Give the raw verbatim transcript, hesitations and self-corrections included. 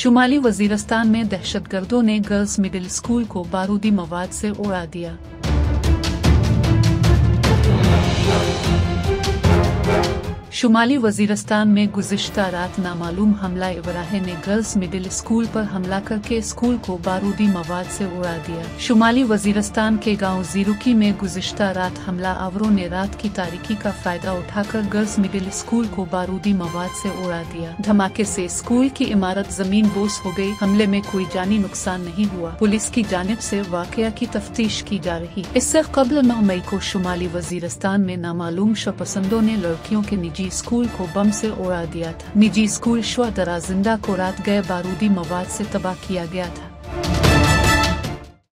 शुमाली वजीरिस्तान में दहशतगर्दों ने girls middle school को बारूदी मवाद से उड़ा दिया। शुमाली वजीरिस्तान में गुज़िश्ता रात नामालूम हमला इब्राहिम ने गर्ल्स मिडिल स्कूल पर हमला करके स्कूल को बारूदी मवाद से उड़ा दिया। शुमाली वजीरिस्तान के गांव जीरुकी में गुज़िश्ता रात हमला आवरों ने रात की तारीकी का फायदा उठाकर गर्ल्स मिडिल स्कूल को बारूदी मवाद से उड़ा दिया। धमाके से स्कूल की इमारत जमीन बोस हो गई। हमले में कोई जानी नुकसान नहीं हुआ। पुलिस की जानिब से वाकया की तफ्तीश की जा रही। इससे कबल नौ मई को शुमाली वजीरिस्तान में नामालूम शवपसंदों ने लड़कियों के निजी स्कूल को बम से उड़ा दिया था। निजी स्कूल शुआ दराजिंदा को रात गए बारूदी मवाद से तबाह किया गया था।